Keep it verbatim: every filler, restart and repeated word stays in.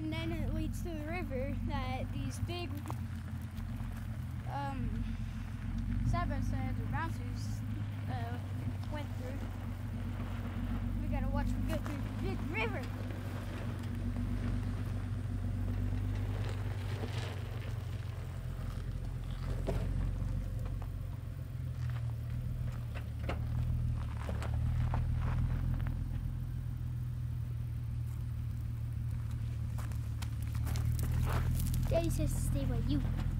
and then it leads to the river that these big um, side-by-sides or bouncers uh, went through. We gotta watch we go through the big river. Daddy says to stay by you.